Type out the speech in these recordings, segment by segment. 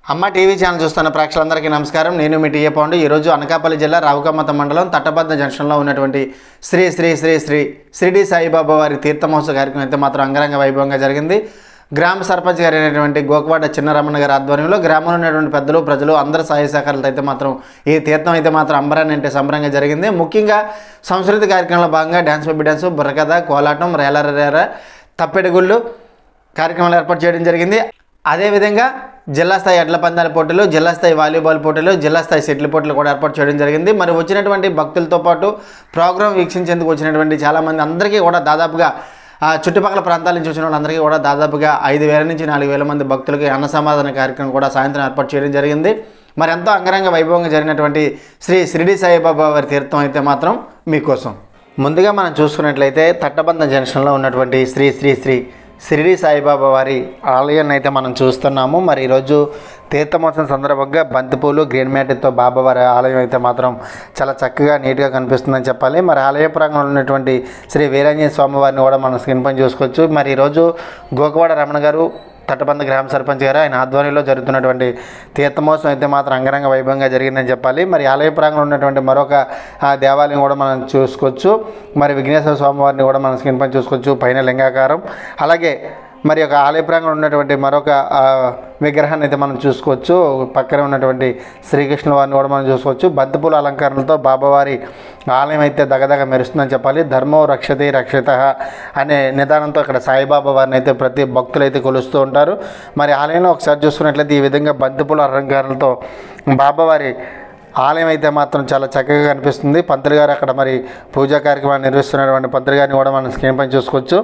అమ్మ TV channel చూస్తున్న ప్రేక్షకులందరికీ నమస్కారం. నేను మీ టీఏ పౌండ్. ఈరోజు అనకాపల్లి జిల్లా రావుకమ్మత మండలం తట్టబద్ద జంక్షన్లో ఉన్నటువంటి శ్రీ శ్రీ శ్రీ శ్రీ షిరిడి సాయిబాబా వారి తీర్థమహోత్సవ కార్యక్రమం అయితే మాత్రం అంగరంగ వైభవంగా జరిగింది. గ్రామ సర్పంచ్ గారు అయినటువంటి గోకవాడ చిన్నరమణ గారి ఆధ్వర్యంలో గ్రామంలో ఉన్నటువంటి పెద్దలు ప్రజలు అందరి సహాయ సహకారాలతో అయితే మాత్రం ఈ తీర్థం అయితే మాత్రం అంబరాన్ని అంటే సంబరంగా జరిగింది. ముఖ్యంగా సంస్కృతి కార్యక్రమంలో భాగంగా డ్యాన్స్ బేబీ డ్యాన్స్, బుర్రకథ, కోలాటం, రేలరేర, తప్పెటగుళ్ళు కార్యక్రమాలు ఏర్పాటు చేయడం జరిగింది. అదేవిధంగా జిల్లా స్థాయి ఎడ్ల పందాల పోటీలు, జిల్లా స్థాయి వాలీబాల్ పోటీలు, జిల్లా స్థాయి షటిల్ పోటీలు కూడా ఏర్పాటు చేయడం జరిగింది. మరి వచ్చినటువంటి భక్తులతో పాటు ప్రోగ్రాం వీక్షించేందుకు వచ్చినటువంటి చాలామంది అందరికీ కూడా దాదాపుగా చుట్టుపక్కల ప్రాంతాల నుంచి వచ్చిన వాళ్ళందరికీ కూడా దాదాపుగా 5,000 నుంచి 4,000 మంది భక్తులకి అన్న సమాధాన కార్యక్రమం కూడా సాయంత్రం ఏర్పాటు చేయడం జరిగింది. మరి ఎంతో అంగరంగ వైభవంగా జరిగినటువంటి శ్రీ షిరిడి సాయిబాబా వారి తీర్థం అయితే మాత్రం మీకోసం. ముందుగా మనం చూసుకున్నట్లయితే తట్టబంద జంక్షన్లో ఉన్నటువంటి శ్రీ శ్రీ శ్రీ షిరిడి సాయిబాబా వారి ఆలయాన్ని అయితే మనం చూస్తున్నాము. మరి ఈరోజు తీర్థమోత్సవం సందర్భంగా బంతిపూలు, గ్రీన్ మ్యాట్తో బాబావారి ఆలయం అయితే మాత్రం చాలా చక్కగా నీట్గా కనిపిస్తుందని చెప్పాలి. మరి ఆలయ ప్రాంగణంలో ఉన్నటువంటి శ్రీ వీరాంజనేయ స్వామి వారిని కూడా మనం స్క్రీన్ పైన చూసుకోవచ్చు. మరి ఈరోజు గోకవాడ రమణ గారు, తట్టబంద గ్రామ సర్పంచ్ గారు, ఆయన ఆధ్వర్యంలో జరుగుతున్నటువంటి తీర్థమోత్సవం అయితే మాత్రం అంగరంగ వైభవంగా జరిగిందని చెప్పాలి. మరి ఆలయ ప్రాంగణంలో ఉన్నటువంటి మరొక దేవాలయం కూడా మనం చూసుకోవచ్చు. మరి విఘ్నేశ్వర స్వామి వారిని కూడా మనం స్క్రీన్ పైన చూసుకోవచ్చు, పైన లింగాకారం. అలాగే మరి ఒక ఆలయ ప్రాంగణంలో ఉన్నటువంటి మరొక విగ్రహాన్ని అయితే మనం చూసుకోవచ్చు. పక్కనే ఉన్నటువంటి శ్రీకృష్ణ వారిని కూడా మనం చూసుకోవచ్చు. బంతిపూల అలంకరణలతో బాబావారి ఆలయం అయితే దగదగ మెరుస్తుందని చెప్పాలి. ధర్మో రక్షతే రక్షిత అనే నిదానంతో ఇక్కడ సాయిబాబా వారిని అయితే ప్రతి భక్తులు అయితే కొలుస్తూ ఉంటారు. మరి ఆలయంలో ఒకసారి చూసుకున్నట్లయితే ఈ విధంగా బంతిపూల అలంకరణలతో బాబావారి ఆలయం అయితే మాత్రం చాలా చక్కగా కనిపిస్తుంది. పంతులు గారు అక్కడ మరి పూజా కార్యక్రమాన్ని నిర్వహిస్తున్నటువంటి పంతులు గారిని కూడా మనం స్క్రీన్ పైన చూసుకోవచ్చు.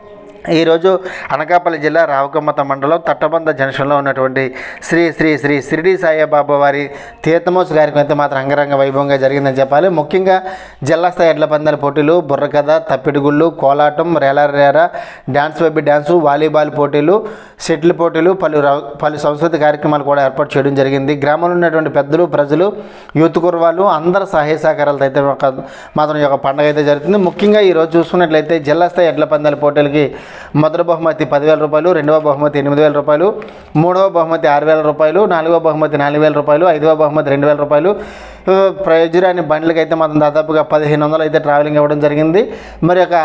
ఈరోజు అనకాపల్లి జిల్లా రావుకమ్మత మండలం తట్టబంద జంక్షన్లో ఉన్నటువంటి శ్రీ శ్రీ శ్రీ షిరిడి సాయిబాబా వారి తీర్థమోత్సవ కార్యక్రమం అయితే మాత్రం అంగరంగ వైభవంగా జరిగిందని చెప్పాలి. ముఖ్యంగా జిల్లా స్థాయి ఎడ్ల పందాల పోటీలు, బుర్రకథ, తప్పిడిగుళ్ళు, కోలాటం, రేలరేర, డ్యాన్స్ బేబీ డ్యాన్సు, వాలీబాల్ పోటీలు, షటిల్ పోటీలు, పలు సంస్కృతి కార్యక్రమాలు కూడా ఏర్పాటు చేయడం జరిగింది. గ్రామంలో ఉన్నటువంటి పెద్దలు ప్రజలు, యూత్ కుర్రవాళ్ళు అందరి సహాయ సహకారాలతో అయితే మాత్రం ఈ యొక్క పండుగ అయితే జరుగుతుంది. ముఖ్యంగా ఈరోజు చూసుకున్నట్లయితే జిల్లా స్థాయి ఎడ్ల పందాల పోటీలకి మొదటి బహుమతి 10,000 రూపాయలు, రెండవ బహుమతి 8,000 రూపాయలు, మూడవ బహుమతి 6,000 రూపాయలు, నాలుగవ బహుమతి 4,000 రూపాయలు, ఐదవ బహుమతి 2,000 రూపాయలు. ప్రైజురాని బండ్లకి అయితే మాత్రం దాదాపుగా 1,500 అయితే ట్రావెలింగ్ ఇవ్వడం జరిగింది. మరి ఒక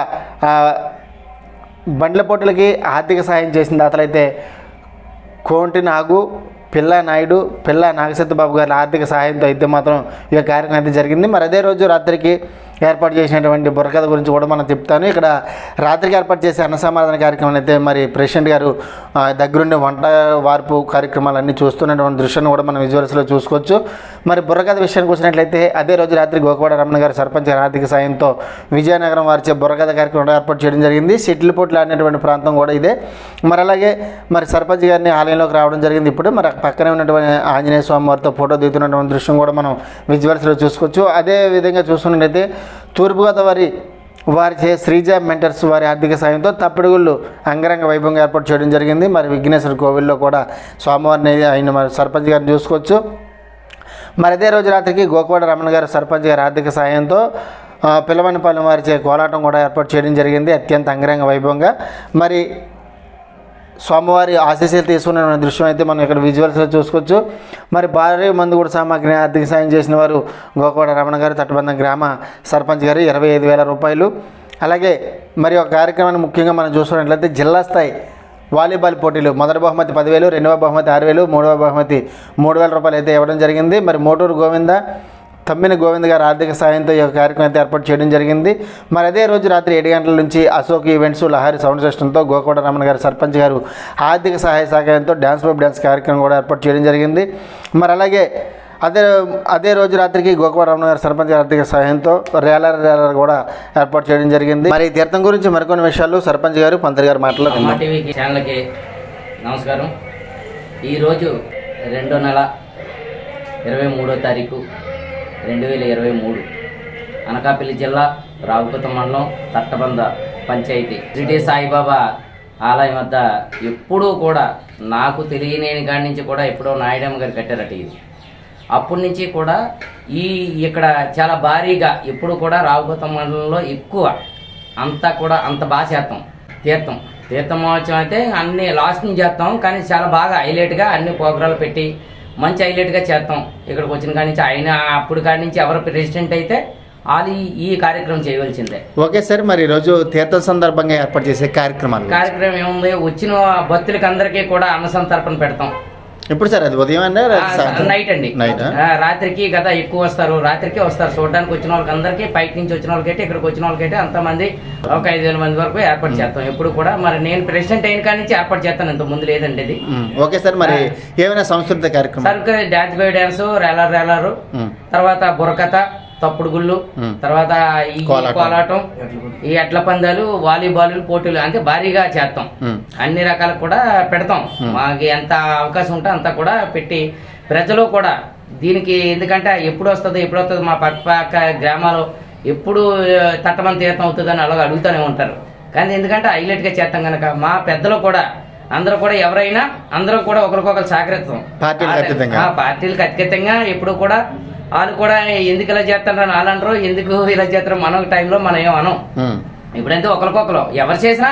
బండ్ల పోటీలకి ఆర్థిక సాయం చేసిన దాతలైతే కోంటి నాగు, పిల్ల నాయుడు, పిల్ల నాగసత్యబాబు గారి ఆర్థిక సహాయంతో అయితే మాత్రం ఈ కార్యక్రమం అయితే జరిగింది. మరి అదే రోజు రాత్రికి ఏర్పాటు చేసినటువంటి బుర్రకథ గురించి కూడా మనం చెప్తాను. ఇక్కడ రాత్రికి ఏర్పాటు చేసే అన్న సమాధాన కార్యక్రమం అయితే మరి ప్రెసిడెంట్ గారు దగ్గరుండి వంట వార్పు కార్యక్రమాలన్నీ చూస్తున్నటువంటి దృశ్యాన్ని కూడా మనం విజువల్స్లో చూసుకోవచ్చు. మరి బుర్రకథ విషయానికి వచ్చినట్లయితే అదే రోజు రాత్రి గోకవాడ రమణ గారు సర్పంచ్ గారి ఆర్థిక సాయంతో విజయనగరం వారిచే బుర్రకథ కార్యక్రమం ఏర్పాటు చేయడం జరిగింది. షటిల్ పోటీలు ఆడినటువంటి ప్రాంతం కూడా ఇదే. మరి అలాగే మరి సర్పంచ్ గారిని ఆలయంలోకి రావడం జరిగింది. ఇప్పుడు మరి పక్కనే ఉన్నటువంటి ఆంజనేయ స్వామి వారితో ఫోటో దిగుతున్నటువంటి దృశ్యం కూడా మనం విజువల్స్లో చూసుకోవచ్చు. అదే విధంగా చూసుకున్నట్లయితే తూర్పుగోదావరి వారి శ్రీజ మెంటర్స్ వారి ఆర్థిక సాయంతో తప్పిడిగుళ్ళు అంగరంగ వైభవంగా ఏర్పాటు చేయడం జరిగింది. మరి విఘ్నేశ్వర కోవిల్లో కూడా స్వామివారిని ఆయన మరి సర్పంచ్ గారిని చూసుకోవచ్చు. మరి అదే రోజు రాత్రికి గోకవాడ రమణ గారు సర్పంచ్ గారి ఆర్థిక సాయంతో పిల్లవనిపాలెం వారిచే కోలాటం కూడా ఏర్పాటు చేయడం జరిగింది అత్యంత అంగరంగ వైభవంగా. మరి స్వామివారి ఆశీస్సులు తీసుకున్న దృశ్యం అయితే మనం ఇక్కడ విజువల్స్లో చూసుకోవచ్చు. మరి భారీ మందు కూడా సామాగ్రిని ఆర్థిక సాయం చేసిన వారు గోకవాడ రమణ గారు, తట్టబంద గ్రామ సర్పంచ్ గారు 25,000 రూపాయలు. అలాగే మరి ఒక కార్యక్రమాన్ని ముఖ్యంగా మనం చూసుకున్నట్లయితే జిల్లా స్థాయి వాలీబాల్ పోటీలు మొదటి బహుమతి 10,000, రెండవ బహుమతి 6,000, మూడవ బహుమతి 3,000 రూపాయలు అయితే ఇవ్వడం జరిగింది. మరి మోటూరు గోవింద, తమ్మిన గోవింద్ గారు ఆర్థిక సాయంతో ఈ కార్యక్రమం అయితే ఏర్పాటు చేయడం జరిగింది. మరి అదే రోజు రాత్రి 7 గంటల నుంచి అశోక్ ఈవెంట్స్ లహరి సౌండ్ సిస్టంతో గోకవాడ రమణ గారు సర్పంచ్ గారు ఆర్థిక సహాయ సహకారంతో డ్యాన్స్ బేబీ డ్యాన్స్ కార్యక్రమం కూడా ఏర్పాటు చేయడం జరిగింది. మరి అలాగే అదే రోజు రాత్రికి గోకవాడ రమణ గారు సర్పంచ్ గారి ఆర్థిక సహాయంతో రేలర్ కూడా ఏర్పాటు చేయడం జరిగింది. మరి ఈ తీర్థం గురించి మరికొన్ని విషయాలు సర్పంచ్ గారు, పంతులు గారు మాట్లాడుతున్నారు. టీవీ ఛానల్కి నమస్కారం. ఈరోజు 2 నెల 23వ తారీఖు 2023 అనకాపల్లి జిల్లా రావుకమ్మత మండలం తట్టబంద పంచాయతీ షిరిడి సాయిబాబా ఆలయం వద్ద ఎప్పుడూ కూడా నాకు తెలియని కాడి నుంచి కూడా ఎప్పుడో నాయుడమ్మ గారు కట్టారట. ఇది అప్పటి నుంచి కూడా ఇక్కడ చాలా భారీగా ఎప్పుడు కూడా రావుకమ్మత మండలంలో ఎక్కువ అంతా కూడా అంత బాగా చేస్తాం. తీర్థ మహోత్సవం అయితే అన్ని లాస్ట్ నుంచి చేస్తాం, కానీ చాలా బాగా హైలైట్గా అన్ని ప్రోగ్రాలు పెట్టి మంచి హైలైట్గా చేస్తాం. ఇక్కడికి వచ్చిన కాడి నుంచి ఆయన అప్పుడు కాడి నుంచి ఎవరు ప్రెసిడెంట్ అయితే వాళ్ళు ఈ కార్యక్రమం చేయవలసిందే. ఓకే సార్, మరి ఈరోజు తీర్థ సందర్భంగా ఏర్పాటు చేసే కార్యక్రమం ఏముంది, వచ్చిన భక్తులకి అందరికీ కూడా అన్న సంతర్పణ పెడతాం. ఎప్పుడు సార్ అది? ఉదయం అండి, నైట్ అండి. రాత్రికి కదా ఎక్కువ వస్తారు, రాత్రికి వస్తారు చూడడానికి వచ్చిన వాళ్ళకి అందరికీ, బయట నుంచి వచ్చిన వాళ్ళకైతే ఇక్కడికి వచ్చిన వాళ్ళకైతే అంతమంది ఒక 5,000 మంది వరకు ఏర్పాటు చేస్తాం ఎప్పుడు కూడా. మరి నేను ప్రెసిడెంట్ అయిన కాడి నుంచి ఏర్పాటు చేస్తాను, ఇంత ముందు లేదండి ఇది. ఓకే సార్, మరి ఏమైనా సాంస్కృతిక కార్యక్రమం? సార్ డాన్స్ బై డాన్స్, రేలరు, తర్వాత బుర్రకథ, తప్పుడు గుళ్ళు, తర్వాత ఈ కోలాటం, ఈ ఎడ్ల పందాలు, వాలీబాల్ పోటీలు అంటే భారీగా చేస్తాం. అన్ని రకాలకు కూడా పెడతాం. మాకు ఎంత అవకాశం ఉంటే అంతా కూడా పెట్టి ప్రజలు కూడా దీనికి, ఎందుకంటే ఎప్పుడు వస్తుంది మా పక్క గ్రామాలు ఎప్పుడు తట్టమని తీర్థం అవుతుందని అలాగ అడుగుతూనే ఉంటారు. కానీ ఎందుకంటే హైలైట్ గా చేస్తాం కనుక మా పెద్దలు కూడా అందరూ కూడా ఎవరైనా అందరూ కూడా ఒకరికొకరు సహకరిస్తాం. పార్టీలకు అత్యధికంగా ఎప్పుడు కూడా వాళ్ళు కూడా ఎందుకు ఇలా చేస్తారని వాళ్ళు అనరు, ఎందుకు ఇలా చేస్తారు మన టైంలో మనం ఏం అనం. ఇప్పుడైతే ఒకరికొకరు ఎవరు చేసినా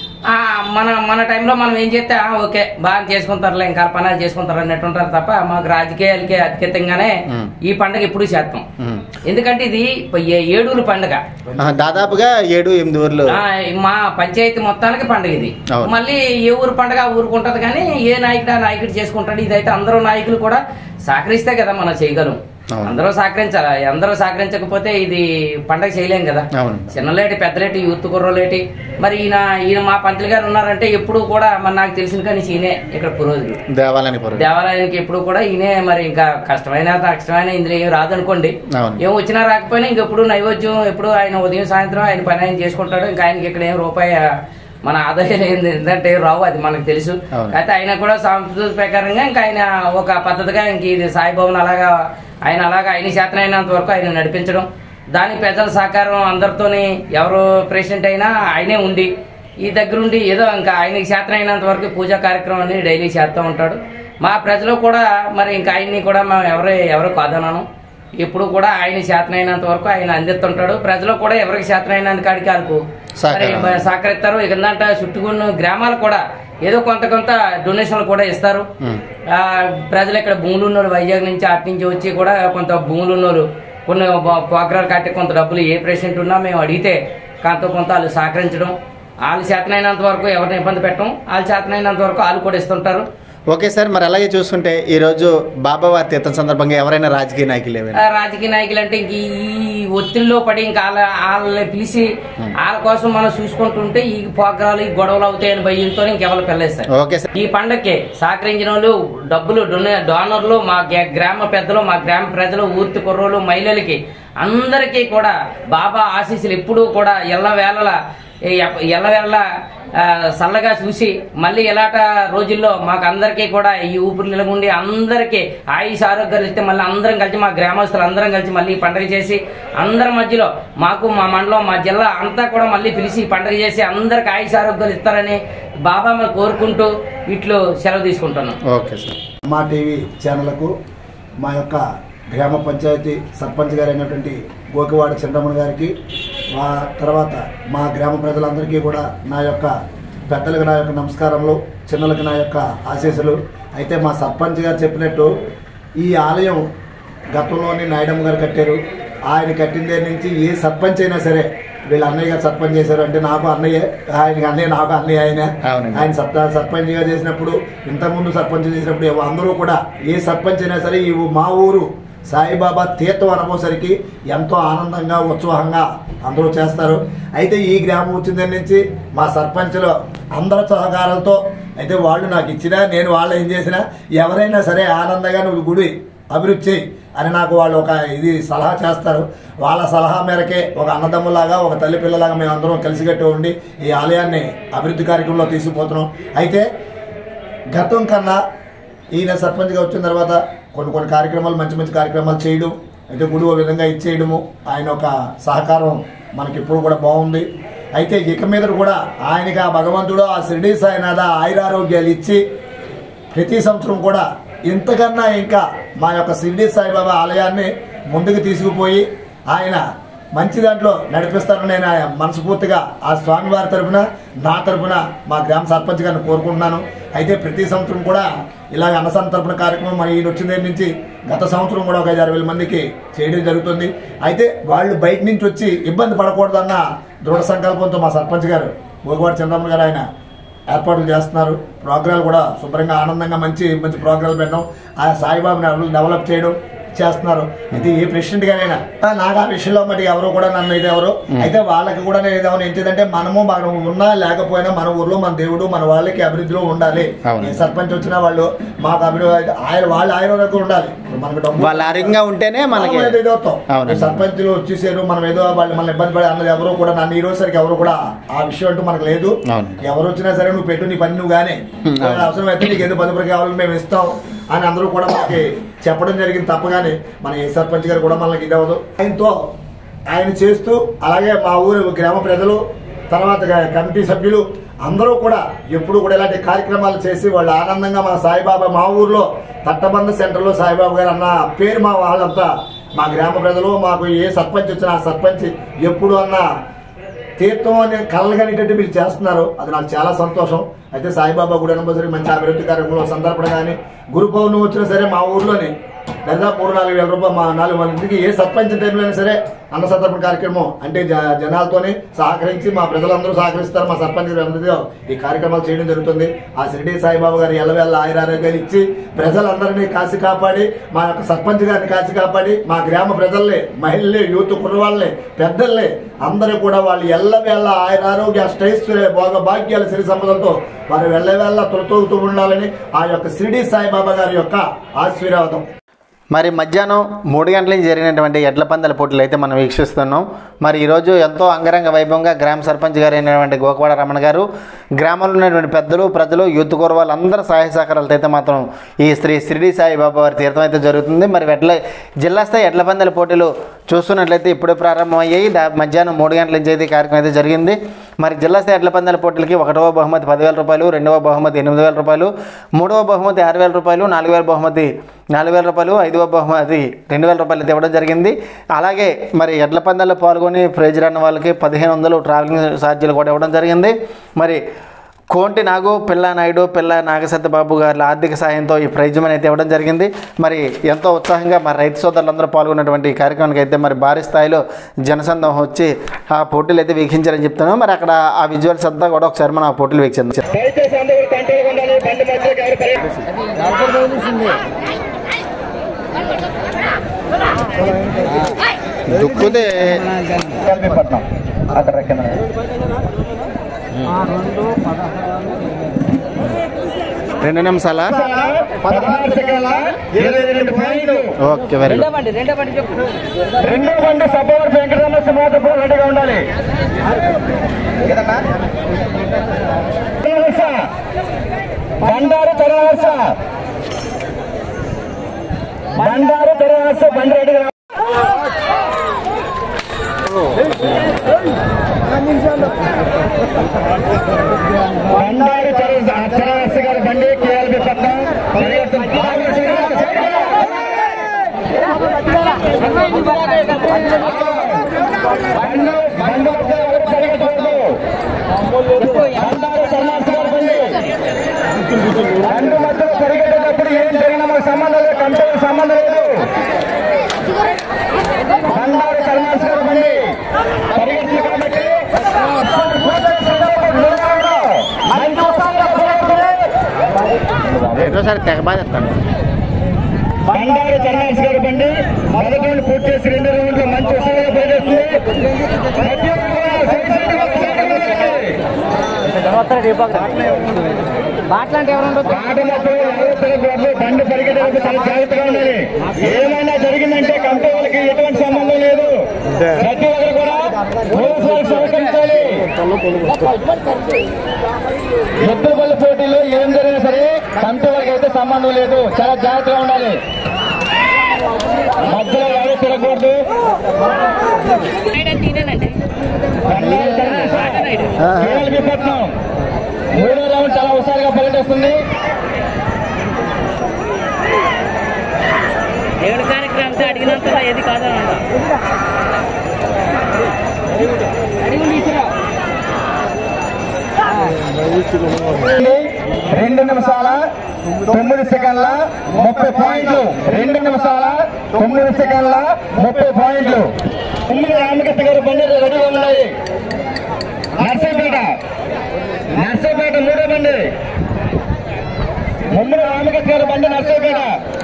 మన టైంలో మనం ఏం చేస్తే ఓకే బాగా చేసుకుంటారులే, ఇంకా పనాలు చేసుకుంటారు అన్నట్టు ఉంటారు తప్ప మాకు రాజకీయాలకి అత్యధికంగానే ఈ పండుగ ఎప్పుడు చేస్తాం. ఎందుకంటే ఇది 7 పండుగ, దాదాపుగా 7-8 ఊర్లు మా పంచాయతీ మొత్తానికి పండుగ ఇది. మళ్ళీ ఏ ఊరు పండుగ ఊరికి ఉంటది, కానీ ఏ నాయకుడు చేసుకుంటాడు. ఇదైతే అందరూ నాయకులు కూడా సహకరిస్తే కదా మనం చేయగలం. అందరూ సహకరించాలి, అందరూ సహకరించకపోతే ఇది పండగ చేయలేం కదా. చిన్నలేటి పెద్దలేటి యూత్ కుర్రోలేటి. మరి ఈయన మా పంతులు గారు ఉన్నారంటే ఎప్పుడు కూడా మరి నాకు తెలిసిన కానీ ఈయనే ఇక్కడ పురోహితుడు దేవాలయానికి ఎప్పుడు కూడా ఈయనే. మరి ఇంకా కష్టమైన ఇందులో ఏం రాదనుకోండి, ఏం వచ్చినా రాకపోయినా ఇంకెప్పుడు నైవేద్యం ఎప్పుడు ఆయన ఉదయం సాయంత్రం ఆయన పని ఆయన చేసుకుంటాడు. ఇంకా ఆయనకి ఇక్కడ ఏం రూపాయి మన ఆదాయం ఏంటంటే రావు, అది మనకు తెలుసు. అయితే ఆయన కూడా సంస్కృతి ప్రకారంగా ఇంకా ఆయన ఒక పద్ధతిగా ఇంక ఇది సాయిబాబుని ఆయన చేతనైనంత వరకు ఆయన నడిపించడం, దానికి ప్రజల సహకారం అందరితోని ఎవరు ప్రెసిడెంట్ అయినా ఆయనే ఉండి ఈ దగ్గరుండి ఏదో ఇంకా ఆయనకి చేతనైనంత వరకు పూజా కార్యక్రమాన్ని డైలీ చేస్తూ ఉంటాడు. మా ప్రజలు కూడా మరి ఇంకా ఆయన్ని కూడా మేము ఎవరు కాదన్నాను, ఎప్పుడు కూడా ఆయన చేతనైనంత వరకు ఆయన అందిస్తుంటాడు. ప్రజలు కూడా ఎవరికి చేతనైనంత కాడికి వాళ్ళకు సహకరిస్తారు. ఇకందంట చుట్టుకున్న గ్రామాలు కూడా ఏదో కొంత డొనేషన్లు కూడా ఇస్తారు. ప్రజలు ఇక్కడ భూములు ఉన్నోళ్ళు వైజాగ్ నుంచి అటు నుంచి వచ్చి కూడా కొంత భూములు ఉన్నోళ్ళు కొన్ని ప్రోగ్రాలు కట్టి కొంత డబ్బులు ఏ ప్రెసిడెంట్ ఉన్నా మేము అడిగితే కొంత వాళ్ళు సహకరించడం, వాళ్ళు చేతనైనంత వరకు ఎవరిని ఇబ్బంది పెట్టడం, వాళ్ళు చేతనైనంత వరకు వాళ్ళు కూడా ఇస్తుంటారు. ఓకే సార్, మరి అలాగే చూసుకుంటే ఈ రోజు బాబావారి తీర్థం సందర్భంగా ఎవరైనా రాజకీయ నాయకులు అంటే ఇంక ఈ ఒత్తిడిలో పడి ఇంకా వాళ్ళని పిలిచి వాళ్ళ కోసం మనం చూసుకుంటుంటే ఈ ప్రోగ్రాలు ఈ గొడవలు అవుతాయని భయంతో ఇంకెవరు పిల్లేస్తారు. ఈ పండగకి సహకరించిన వాళ్ళు డబ్బులు డోనర్లు మా గ్రామ పెద్దలు, మా గ్రామ ప్రజలు, ఊర్తి కుర్రోలు, మహిళలకి అందరికీ కూడా బాబా ఆశీస్సులు ఎప్పుడూ కూడా ఎల్లవేళలా చల్లగా చూసి మళ్ళీ ఎలాట రోజుల్లో మాకు అందరికీ కూడా ఈ ఊపిరి నిలగుండి అందరికీ ఆయుష్ ఆరోగ్యాలు ఇస్తే మళ్ళీ అందరం కలిసి మా గ్రామస్తులు అందరం కలిసి మళ్ళీ పండుగ చేసి అందరి మధ్యలో మాకు మా మండలం మా జిల్లా అంతా కూడా మళ్ళీ పిలిచి పండుగ చేసి అందరికి ఆయుష్ ఆరోగ్యాలు ఇస్తారని బాబా మరి కోరుకుంటూ ఇట్లు సెలవు తీసుకుంటున్నాం. Okay sir. మా టీవీ ఛానళ్లకు మా యొక్క గ్రామ పంచాయతీ సర్పంచ్ గారు అయినటువంటి గోకివాడ చంద్రమణ గారికి, మా తర్వాత మా గ్రామ ప్రజలందరికీ కూడా నా యొక్క పెద్దలకు నా యొక్క నమస్కారములు, చిన్నలకు నా యొక్క ఆశీస్సులు. అయితే మా సర్పంచ్ గారు చెప్పినట్టు ఈ ఆలయం గతంలోని నాయుడమ్మ గారు కట్టారు. ఆయన కట్టిన నుంచి ఏ సర్పంచ్ అయినా సరే, వీళ్ళ అన్నయ్య గారు సర్పంచ్ చేశారు అంటే నాకు అన్నయ్య, ఆయనకి అన్నయ్య, నాకు అన్నయ్య. ఆయన సర్పంచ్ గా చేసినప్పుడు, ఇంతకుముందు సర్పంచ్ చేసినప్పుడు అందరూ కూడా ఏ సర్పంచ్ అయినా సరే ఈ మా ఊరు సాయిబాబా తీర్థం అనుభవసరికి ఎంతో ఆనందంగా ఉత్సాహంగా అందరూ చేస్తారు. అయితే ఈ గ్రామం వచ్చిన దగ్గర నుంచి మా సర్పంచ్లు అందరి సహకారాలతో, అయితే వాళ్ళు నాకు ఇచ్చినా నేను వాళ్ళు ఏం చేసినా ఎవరైనా సరే ఆనందంగా నువ్వు గుడి అభివృద్ధి చేయి అని నాకు వాళ్ళు ఒక సలహా చేస్తారు. వాళ్ళ సలహా మేరకే ఒక అన్నదమ్ములాగా, ఒక తల్లి పిల్లలాగా మేము అందరం కలిసికట్టి ఉండి ఈ ఆలయాన్ని అభివృద్ధి కార్యక్రమంలో తీసుకుపోతున్నాం. అయితే గతం కన్నా ఈయన సర్పంచ్గా వచ్చిన తర్వాత కొన్ని కార్యక్రమాలు, మంచి కార్యక్రమాలు చేయడం, అయితే గుడి ఒక విధంగా ఇచ్చేయడము, ఆయన ఒక సహకారం మనకి ఇప్పుడు కూడా బాగుంది. అయితే ఇక మీద కూడా ఆయనకి ఆ భగవంతుడు ఆ షిరిడీ సాయినాథ ఆయురారోగ్యాలు ఇచ్చి ప్రతి సంవత్సరం కూడా ఇంతకన్నా ఇంకా మా యొక్క షిరిడీ సాయిబాబా ఆలయాన్ని ముందుకు తీసుకుపోయి ఆయన మంచి దాంట్లో నడిపిస్తారని నేను మనస్ఫూర్తిగా ఆ స్వామివారి తరఫున నా తరఫున మా గ్రామ సర్పంచ్ గారిని కోరుకుంటున్నాను. అయితే ప్రతి సంవత్సరం కూడా ఇలాగ అన్నసంత తరపున కార్యక్రమం మరి ఈయన వచ్చిన దగ్గర నుంచి గత సంవత్సరం కూడా ఒక 5,000 మందికి చేయడం జరుగుతుంది. అయితే వాళ్ళు బయట నుంచి వచ్చి ఇబ్బంది పడకూడదన్న దృఢ సంకల్పంతో మా సర్పంచ్ గారు గోకవాడ చంద్రమ్మ గారు ఆయన ఏర్పాట్లు చేస్తున్నారు. ప్రోగ్రాలు కూడా శుభ్రంగా ఆనందంగా మంచి మంచి ప్రోగ్రాలు పెట్టడం, ఆ సాయిబాబాని డెవలప్ చేయడం చేస్తున్నారు. అయితే ఏ ప్రెసిడెంట్ గారైనా నాకు ఆ విషయంలో మరి ఎవరు కూడా నన్ను ఇదేవరు అయితే వాళ్ళకి కూడా నేను ఇదేమో ఏంటిదంటే మనం ఉన్నా లేకపోయినా మన ఊర్లో మన దేవుడు మన వాళ్ళకి అభివృద్ధిలో ఉండాలి. ఏ సర్పంచ్ వచ్చినా వాళ్ళు మాకు అభివృద్ధి వాళ్ళ ఆయుర్వేదం ఉండాలి. మనకు డబ్బు వాళ్ళ ఆరోగ్యంగా ఉంటేనే మనకి సర్పంచులు వచ్చేసారు మనం ఏదో వాళ్ళు మన ఇబ్బంది పడే అన్నది ఎవరు కూడా నన్ను ఈ రోజు సరికి ఎవరు కూడా ఆ విషయం అంటూ మనకు లేదు. ఎవరు వచ్చినా సరే నువ్వు పెట్టు నీ పని నువ్వు గానీ అవసరం అయితే నీకు ఏదో పదుపురు కావాలని మేము ఇస్తాం అని అందరూ కూడా మనకి చెప్పడం జరిగింది. తప్పగానే మన ఏ సర్పంచ్ గారు కూడా మనకి ఇది అవ్వదు. ఆయనతో ఆయన చేస్తూ అలాగే మా ఊరు గ్రామ ప్రజలు తర్వాత కమిటీ సభ్యులు అందరూ కూడా ఎప్పుడు కూడా ఇలాంటి కార్యక్రమాలు చేసి వాళ్ళు ఆనందంగా మా సాయిబాబా మా ఊర్లో తట్టబంద సెంటర్లో సాయిబాబా గారు అన్న పేరు మా వాళ్ళంతా మా గ్రామ ప్రజలు మాకు ఏ సర్పంచ్ వచ్చినా ఆ సర్పంచ్ ఎప్పుడు అన్న తీర్థం అనే కలగనేటట్టు మీరు చేస్తున్నారు. అది నాకు చాలా సంతోషం. అయితే సాయిబాబా గుడి అనంబసరి మంచి అభివృద్ధి కార్యక్రమంలో సందర్భన కానీ గురు పౌర్ణమి వచ్చినా సరే మా ఊర్లోని దాదాపు 3-4 వేల రూపాయలు మా 4 మందికి ఏ సర్పంచ్ టైంలో అయినా సరే అన్న సంతర్పణ కార్యక్రమం అంటే జనాలతోనే సహకరించి మా ప్రజలందరూ సహకరిస్తారు. మా సర్పంచ్ అందరితో ఈ కార్యక్రమాలు చేయడం జరుగుతుంది. ఆ షిరిడి సాయిబాబా గారి ఎల్లవేళ్ళ ఆయురారోగ్యాలు ఇచ్చి ప్రజలందరినీ కాచి కాపాడి మా యొక్క సర్పంచ్ గారిని కాచి కాపాడి మా గ్రామ ప్రజల్ని మహిళల్ని యూత్ కుర్రవాళ్ళని పెద్దల్ని అందరూ కూడా వాళ్ళు ఎల్లవేళ్ళ ఆయురారోగ్య అష్టైశ్వర్య భోగ భాగ్యాల సిరి సంపదలతో వారు ఎల్లవేళ్ళ తొలతూగుతూ ఉండాలని ఆ యొక్క షిరిడి సాయిబాబా గారి యొక్క ఆశీర్వాదం. మరి మధ్యాహ్నం 3 గంటల నుంచి జరిగినటువంటి ఎడ్ల పందాల పోటీలు అయితే మనం వీక్షిస్తున్నాం. మరి ఈరోజు ఎంతో అంగరంగ వైభవంగా గ్రామ సర్పంచ్ గారు అయినటువంటి గోకవాడ రమణ గారు గ్రామంలో ఉన్నటువంటి పెద్దలు ప్రజలు యూత్ కోర్ వాళ్ళందరూ సహాయ సహకారాలతో అయితే మాత్రం ఈ శ్రీ షిరిడి సాయిబాబా వారి తీర్థం అయితే జరుగుతుంది. మరి జిల్లా స్థాయి ఎడ్ల పందాల పోటీలు చూస్తున్నట్లయితే ఇప్పుడే ప్రారంభమయ్యాయి. మధ్యాహ్నం 3 గంటల నుంచి అయితే కార్యక్రమం అయితే జరిగింది. మరి జిల్లా స్థాయి ఎడ్ల పందాల పోటీలకి 1వ బహుమతి 10,000 రూపాయలు, 2వ బహుమతి 8,000 రూపాయలు, 3వ బహుమతి 6,000 రూపాయలు, 4వ బహుమతి 4,000 రూపాయలు, 5వ బహుమతి 2,000 రూపాయలు అయితే ఇవ్వడం జరిగింది. అలాగే మరి ఎడ్ల పందాల్లో పాల్గొని ప్రైజ్ రాని వాళ్ళకి 1,500 ట్రావెలింగ్ ఛార్జీలు కూడా ఇవ్వడం జరిగింది. మరి కోంటి నాగు, పిల్ల నాయుడు, పిల్ల నాగసత్యబాబు గారి ఆర్థిక సాయంతో ఈ ప్రైజ్ మనీ అయితే ఇవ్వడం జరిగింది. మరి ఎంతో ఉత్సాహంగా మరి రైతు సోదరులందరూ పాల్గొన్నటువంటి ఈ కార్యక్రమానికి అయితే మరి భారీ స్థాయిలో జనసందోహం వచ్చి ఆ పోటీలు అయితే వీక్షించారని చెప్తున్నాం. మరి అక్కడ ఆ విజువల్స్ అంతా కూడా ఒకసారి మనం ఆ పోటీలు వీక్షించాం. దుక్కుదే 2 నిమిషాల 16 సెకండ్ల 22 పాయింట్లు. Okay very good. రెండో బండి సపోర్ట్ వెంకటరమణ సింహాద్రిపూర్ రెడీగా ఉండాలి. బండారు తెరవలస బండి రెడీగా బండారు తెరవలస గారి బండి కేఎల్బి పట్నం రెండు మధ్యలో పరిగెట్టేటప్పుడు ఏం జరిగినా మనకు సంబంధం లేదు, కంపెనీ సంబంధం లేదు. బండారు కల్మాస్ గారు బండి పరిగెత్తి కాబట్టి రెండోసారి తెగ బాగా చెప్తాను. బండారు కల్మాస్ గారు బండి మొదటి రౌండ్ పూర్తి చేసి 2 రౌండ్లు మంచి ఉత్సాహంగా పరిగెత్తుంది. బండి పరిగెట్టేటప్పుడు చాలా జాగ్రత్తగా ఉండాలి. ఏమైనా జరిగిందంటే కంపెనీ వాళ్ళకి ఎటువంటి సంబంధం లేదు. ప్రతి ఒక్కరు కూడా సహకరించాలి. ఎద్దుబల్ల పోటీలో ఏం జరిగినా సరే కంపెనీ వాళ్ళకి అయితే సంబంధం లేదు. చాలా జాగ్రత్తగా ఉండాలి. మధ్యలో ఎవరు తిరగకూడదు. పట్నం 3వ రౌండ్ చాలా హుషారుగా పరిగెట్టేస్తుంది. దేవుడి కార్యక్రమం అడిగినంత ఏది కాదా 2 నిమిషాల 9 సెకండ్ల 30 పాయింట్లు 2 నిమిషాల 9 సెకండ్ల 30 పాయింట్లు. ఉమ్మడి రామకృష్ణ గారు బండి రెడీగా ఉన్నాయి. నర్సైపేట మూడో బండి. ఉమ్మడి రామకృష్ణ గారు బండి నర్సైపేట.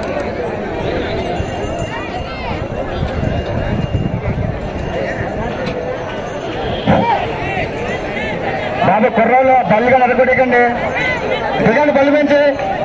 బాబు కుర్రోళ్ళు బల్లిగా నడకొట్టకండి. దిగండి బల్లి పెంచి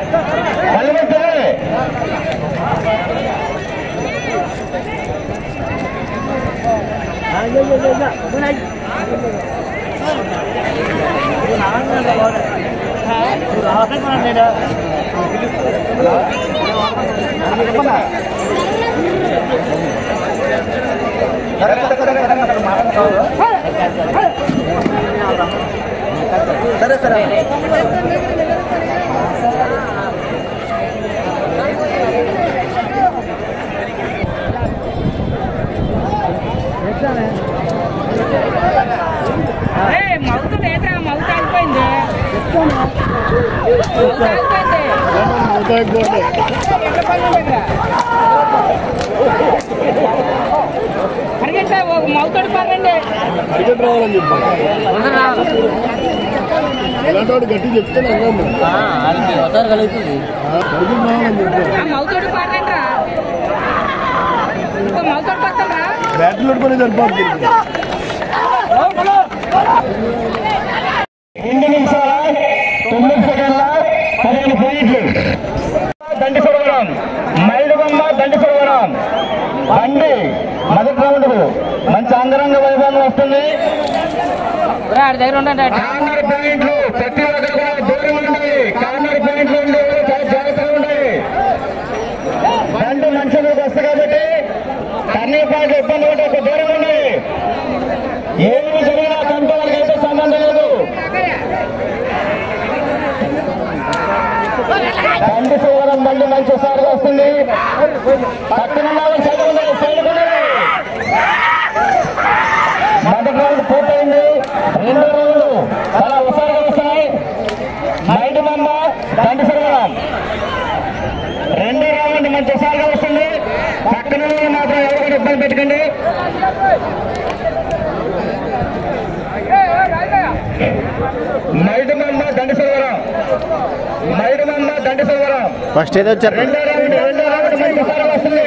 సరే సరే మౌత్ లేదా మౌత్ అయిపోయింది. అడిగంటే ఒక మౌతోడు పడండి. అడిగట్ రావాలని చెప్పాను. ఇలాంటి గట్టి చెప్తే కలుగుతుంది. మౌతోడు పడండి రా. ఇంకో మౌతోడు పడతారా? బ్యాటరీ పని సరిపోతుంది. 2 నిమిషాల 9 సెకండ్ల 15 పాయింట్లు. దండి సురవరం మైలుగమ్మ దండి సురవరం బండి మొదటి రౌండ్ మంచి అంగరంగ వైభవంగా వస్తుంది. దగ్గర ఉండండి. కార్నర్ పాయింట్లు ప్రతి ఒక్కరు కూడా దూరం ఉండాలి. కార్నర్ పాయింట్లు ఉండి చాలా జాగ్రత్తగా ఉండాలి. బండి మంచిగా వస్తుంది కాబట్టి టర్నింగ్ పాయింట్లు ఇబ్బంది ఉంటే ఒక దూరం ఉండాలి. ఏమి జరిగినా కంటే వాళ్ళకైతే సంబంధం లేదు. బండి సువరం బండి మంచి సారిగా వస్తుంది. పక్కన సైడ్ ఉండాలి. మొదటి రౌండ్ పూర్తయింది. 2వ రౌండ్ చాలా హుషారుగా వస్తున్నాయి. మైడుమమ్మ దండి సురవరం 2వ రౌండ్ మంచి హుషారుగా వస్తుంది. పక్కన మాత్రం ఎవరు కూడా ఇబ్బంది పెట్టకండి. మైడుమమ్మ దండి సురవరం ఫస్ట్ ఏదో వచ్చారు. రెండో రౌండ్ మంచి హుషారుగా వస్తుంది.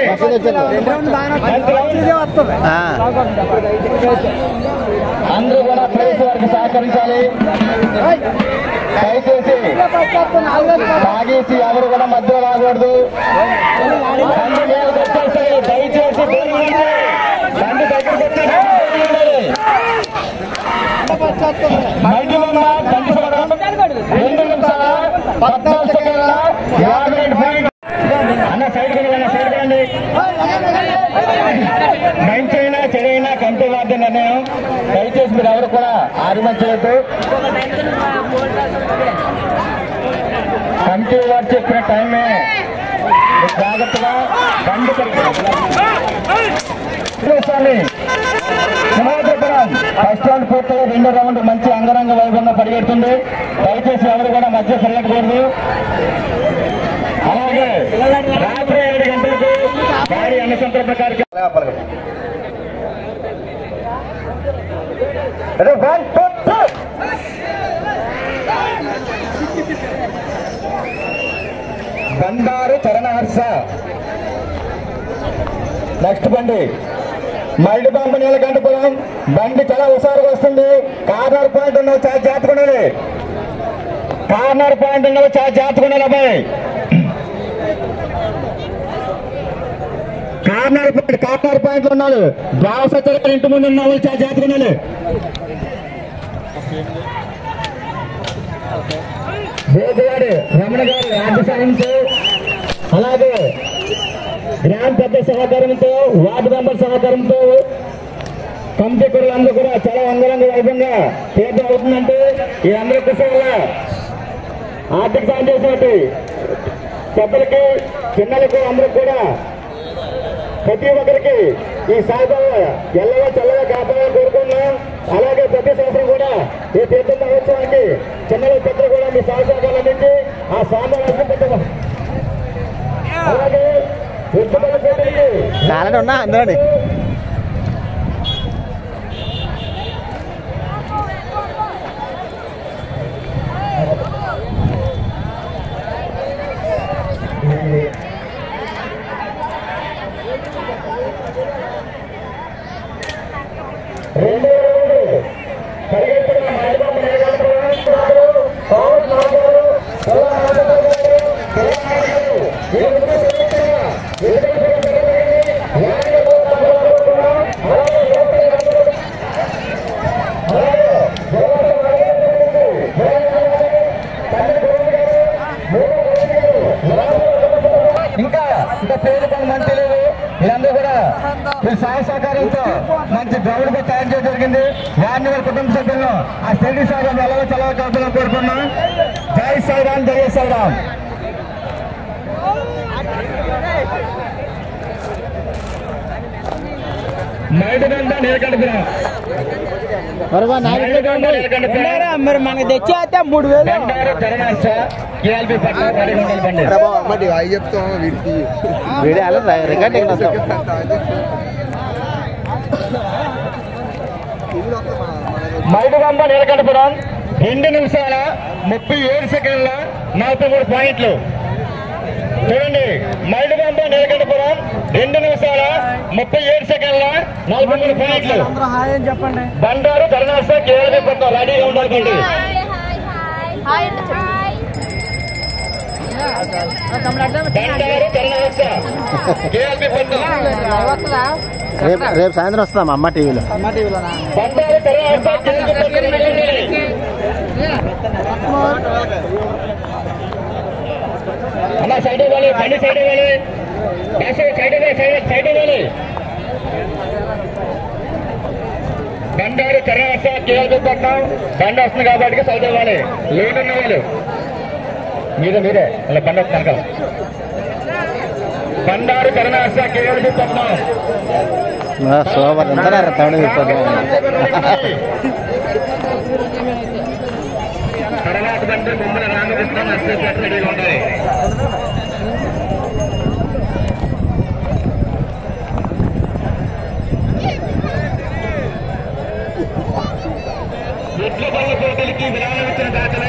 అందరూ కూడా ప్లేస్ వారికి సహకరించాలి. దయచేసి తాగేసి ఎవరు కూడా మధ్యలో రాకూడదు. దయచేసి బండి దగ్గరికి వచ్చి మైడుమమ్మ దండి సురవరం 2 నిమిషాల 14 సెకండ్ల 52 పాయింట్లు. అన్న సైడ్ కండి. మంచైనా చెడైనా కంటి వాద్య నిర్ణయం. దయచేసి మీరు ఎవరు కూడా ఆరిమంచలేదు. కంటి వారు చెప్పిన టైమే జాగ్రత్తగా బండి సింహాద్రిపురం ఫస్ట్ రౌండ్ పూర్తిగా 2వ రౌండ్ మంచి అంగరంగ వైభవంగా పరిగెడుతుంది. దయచేసి ఎవరు కూడా మధ్య తిరగకూడదు. అలాగే రాత్రి 7 గంటలకు భారీ అన్నసంతర్పణ కార్యక్రమం. బండారు చరణహర్ష నెక్స్ట్ బండి మైలుబాంబ నీలకంఠపురం బండి చాలా హుషారుగా వస్తుంది. కార్నర్ పాయింట్ ఉన్నవి చాలా జాగ్రత్తగా ఉండాలి. అబ్బాయి. కార్నర్ పాయింట్లు ఉన్నాడు. బావ సత్య ఇంటి ముందు ఉన్న వాళ్ళు చాలా జాగ్రత్తగా ఉండాలి. వేదివాడి రమణ గారి ఆర్థిక సాయంతో అలాగే గ్రామ పెద్ద సహకారంతో వార్డు మెంబర్ సహకారంతో కమిటీ కుర్రలందరూ కూడా చాలా అంగరంగ వైభవంగా తీర్థం అవుతుందంటే ఈ అందరి కృషి వల్ల ఆర్థిక సాయం చేసినట్టు పెద్దలకి చిన్నలకు అందరూ కూడా ప్రతి ఒక్కరికి ఈ సాగులో ఎల్లగా చల్లగా కాపాడాలని కోరుకున్నాం. అలాగే ప్రతి సంవత్సరం కూడా ఈ తీర్థ మహోత్సవానికి చిన్నలు పెద్దలు కూడా మీ సహకారాలు అందించి ఆ స్వామి పెట్టడం. అలాగే ఉత్తమ పోటీకి చాలా ఉన్నా అందరండి ఇంకా పేరు పని మంచి లేదు. వీళ్ళందరూ కూడా మీ సహాయ సహకారంతో మంచి గ్రౌండ్ తయారు చేయడం జరిగింది. వారిని వారి కుటుంబ సభ్యులను ఆ స్టేడియం సాగం ఎలా చాలా కాపాలని కోరుకున్నాం. జై సాయిరామ్, జై సాయిరామ్. మైడుగంట నీలకంఠపురం మరి మనకి తెచ్చేస్తే 3000 కరుణాశ కేఎల్బి పట్ల బండి చెప్తాం వీరికి రికార్డింగ్ మైడుగంట నీలకంఠపురం 2 నిమిషాల 37 సెకండ్ల 43 పాయింట్లు. చూడండి, మైడుగంట నీలకంఠపురం 2 నిమిషాల 37 సెకండ్ల 43 పాయింట్లు. చెప్పండి. బండారు కరుణాశ కేఎల్బి పట్ల రెడీగా ఉండాలండి. బండారు కరుణాశ కేఎల్బి పట్ల రేపు సాయంత్రం వస్తాం అమ్మ టీవీలో. బండారు కరుణాశ కేఎల్బి పట్ల అన్న సైడ్ ఇవ్వాలి, బండి సైడ్ ఇవ్వాలి, సైడ్ ఇవ్వాలి. బండారు కరుణాశ కేఎల్బి పట్నం బండి వస్తుంది కాబట్టి సైడ్ ఇవ్వాలి. లేట్ ఉన్న వాళ్ళు మీరే అలా బండి వస్తున్నాను కదా. బండారు కరుణాశ కేఎల్బి పట్నం సోమవారం అంతా తమిళ కర్ణాటక బండి బొమ్మల రామకృష్ణ నర్సరీ రెడీగా ఉంటాయి. ఎడ్ల బల్ల పోటీలకి విరాళం ఇచ్చిన దాతలు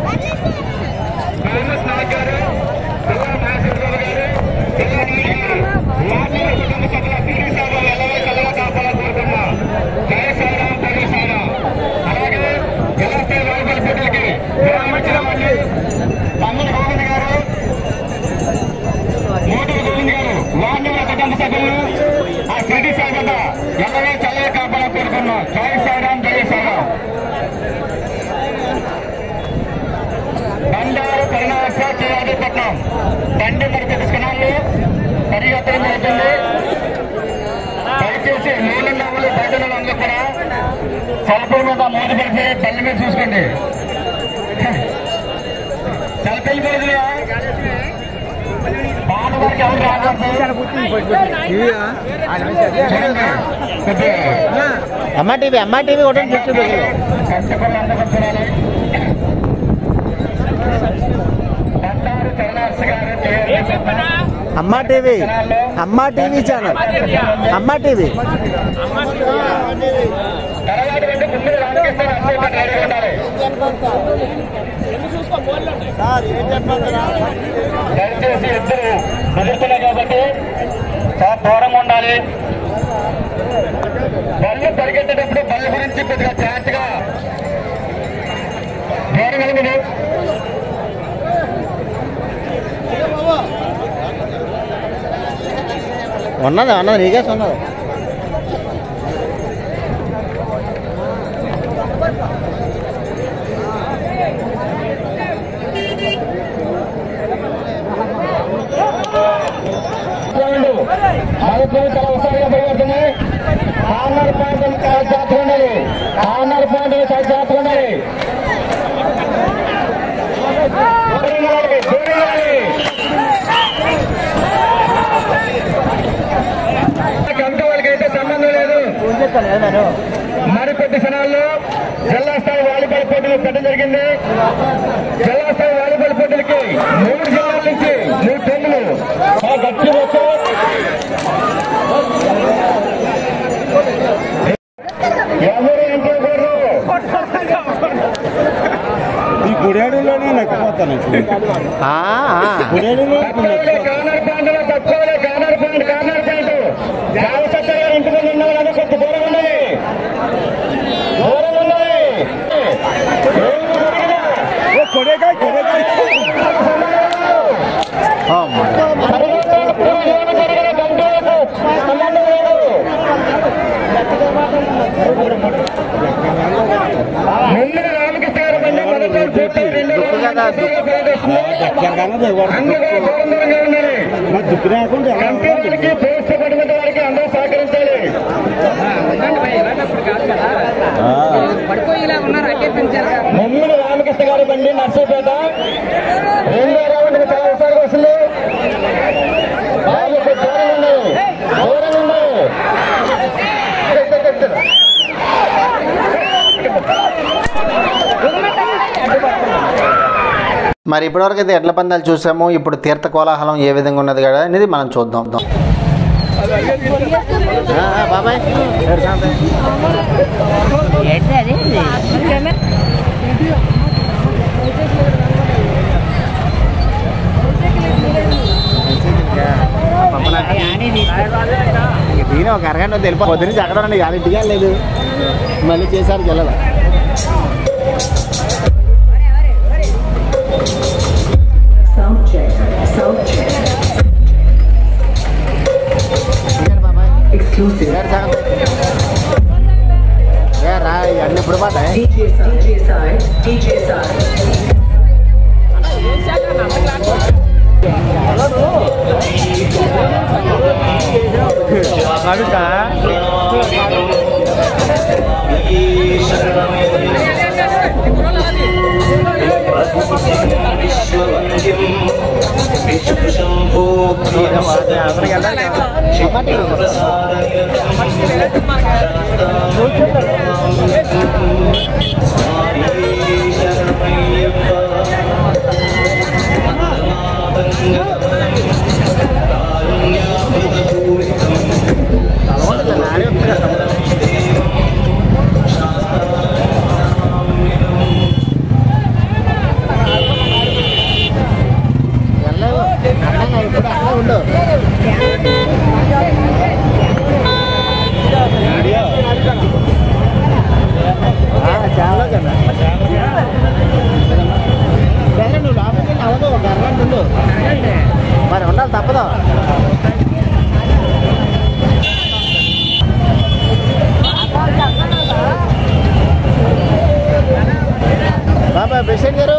థామస్ నాయక్ గారు, పిల్ల మహేశ్వరరావు గారు, పిల్ల నాయుడు గారు, వార్డు కుటుంబ సభ్యుల పీడీ సభలు ఎల్లవై కలగా కాపాలని కోరుతున్నా. జయ సాయిరాం, జయ సాయిరాం. అలాగే జిల్లా స్థాయి వాలీబాల్ పోటీలకి విరాళం ఇచ్చిన వాళ్ళు తమ్ముడు గోవింద్ గారు, మోటూరు గోవింద్ గారు, వార్డు కుటుంబ సభ్యులు ఆ సిటీ సాగత ఎల్లవై చల్లగా కాపాలని కోరుకున్నాం. జయ సాయిరాం, జయ సాయిరాం. బండారు కరుణాశ కేఎల్బి పట్నం బండి మరి తెలుసుకున్నాము. పరిగెత్తడం జరుగుతుంది. దయచేసి నీళ్ళు నవ్వులు బయట అందరూ కూడా సెల్ఫీల మీద మోజు పడితే తల్లి మీద చూసుకోండి. సెల్ఫీలు పెరుగుతున్నా బాగా వరకు ఎవరు రాకూడదు. అమ్మ టీవీ ఒకటి కష్టపడి అందరూ చూడాలి. బండారు కరుణాశ గారు కేఎల్బి పట్నం అమ్మ టీవీ ఛానల్ అమ్మ టీవీ తర్వాత రెండు ముందు రామకృష్ణ నర్సరీ రెడీగా ఉండాలి. దయచేసి ఇద్దరు కుదురుతున్నాయి కాబట్టి చాలా దూరంగా ఉండాలి. బళ్ళు పరిగెత్తేటప్పుడు బళ్ళు గురించి కొద్దిగా జాగ్రత్తగా దూరం కలిగింది. ఉన్నది నీకే ఉన్నది. ప్రభుత్వం చాలా ఉత్సాహంగా పరిగెడుతుంది. ఆర్నర్ పాయింట్ చాలా జాగ్రత్తగా ఉండాలి. ఆర్నర్ పాయింట్ చాలా జాగ్రత్తగా ఉండాలి. గంట వాళ్ళకైతే సంబంధం లేదు. మరికొద్ది క్షణాల్లో జిల్లా స్థాయి వాలీబాల్ గట్టి వచ్చి ఎవరు ఎంపీకూడదు ఈ గుడేడులోనే నెక్కిపోతాను గుడేడులో కార్నర్ పాయింట్లో తక్కువలే కార్నర్ పాయింట్ దేవసత్త గారి ఇంటి ముందు ఉన్న వాళ్ళందరూ కొద్ది దూరం ఉన్నాయి కొడేకాయ కొడేకాయ ముందుగా రామకృష్ణ గారు బండి దుక్కు రాకుండా పోస్ట్ పడిన వారికి అందరూ సహకరించాలి. ముందు రామకృష్ణ గారి బండి నర్సీపేట రెండో రౌండ్ చాలా విశాఖ వస్తుంది. వాళ్ళు దూరం ఉన్నాయి దూరం ఉన్నాయి. మరి ఇప్పటివరకు అయితే ఎడ్ల పందాలు చూసాము. ఇప్పుడు తీర్థ కోలాహలం ఏ విధంగా ఉన్నది కదా అనేది మనం చూద్దాం. బాబాయ్ దీని ఒక అరగంట తెలిపి పొద్దున అక్కడ గ్యారెంటీగా లేదు. మళ్ళీ చేశారు గెలల రా అన్ని ఇప్పుడు మాట మరి ఉండాలి తప్పదు. బాబాయ్ ప్రెసిడెంట్ గారు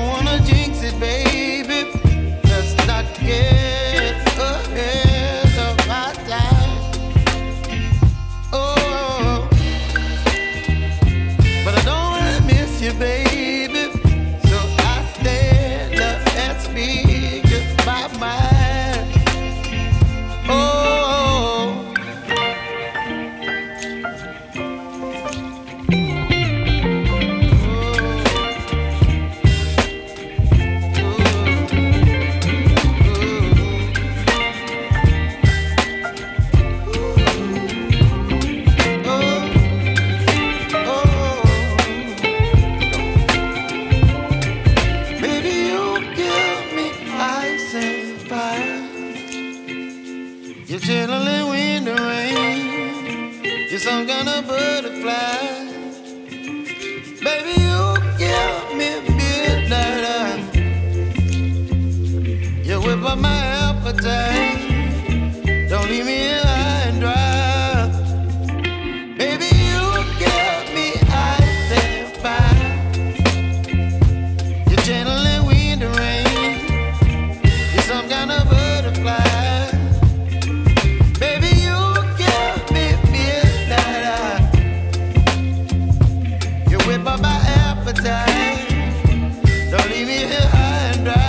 Baby, let's not get ahead of You're chilling wind and rain. You're some kind of butterfly. Baby, you give me midnight. You whip up my appetite. Don't leave me here high and dry. Baby, you give me ice and fire. You're channeling wind and rain. You're some kind of butterfly. Baby, you give me midnight. You whip up my appetite. Don't leave me here high and dry.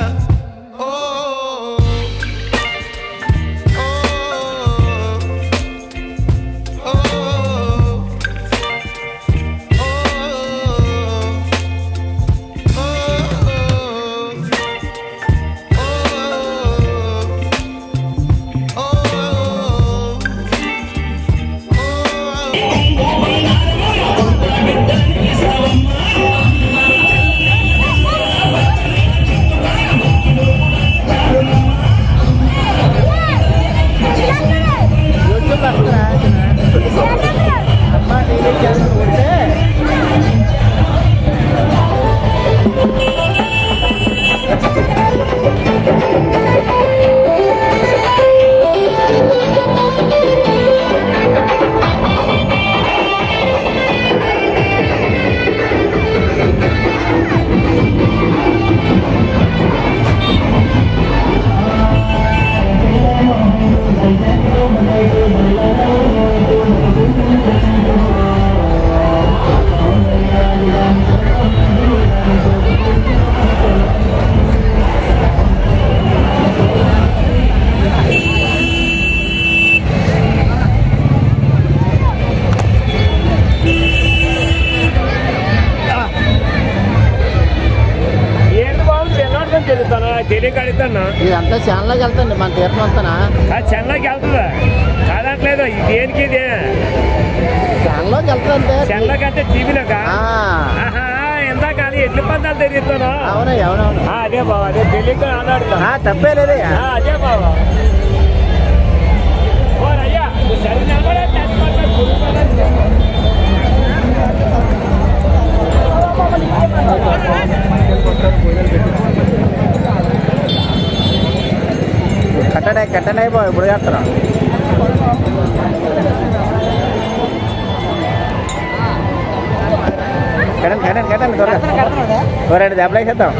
ఇదంతా చెన్నైకి వెళ్తుంది మన తీర్థం అంతానా చెన్నైకి వెళ్తుందా కాదట్లేదు దేనికి ఇది చెన్నలోకి వెళ్తుంది చెన్నకి అంటే టీవీలోక ఇందాక అది ఎడ్ల పందాలు తిరుగుతాను అవునా అవునవును అదే బాబు అదే తెలియక ఆడాడుతా తప్పే లేదే అదే బాబు అయ్యా సరే నిలబడే కట్టనే బాబు ఇప్పుడు చేస్తారా కట్టండి త్వరగా రెండు దెబ్బలు వేసేద్దాం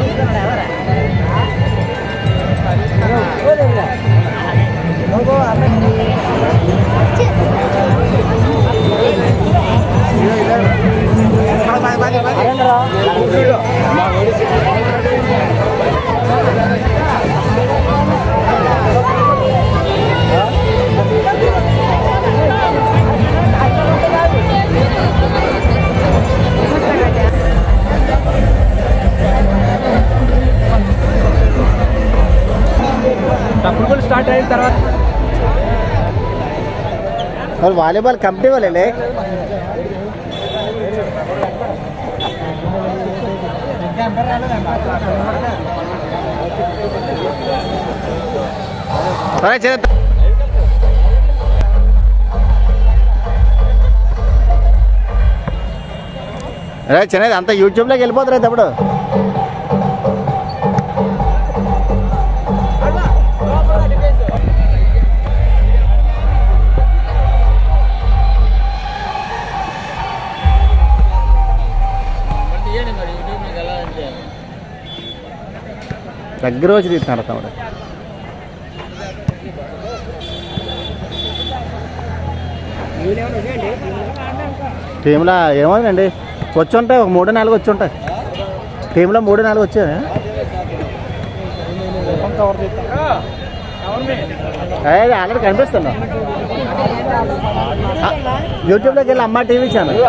ఫుట్బాల్ స్టార్ట్ అయిన తర్వాత और वॉलीबॉल कंपनी वाले ले అరే చెన్నై అంతా యూట్యూబ్లోకి వెళ్ళిపోతారు తప్పుడు దగ్గర వచ్చి తీస్తున్నారు తమ్ముడు టీంలో ఏమోనండి వచ్చి ఉంటాయి ఒక 3-4 వచ్చి ఉంటాయి టీంలో 3-4 వచ్చాయి ఆల్రెడీ కనిపిస్తున్నా యూట్యూబ్లోకి వెళ్ళి అమ్మ టీవీ ఛానల్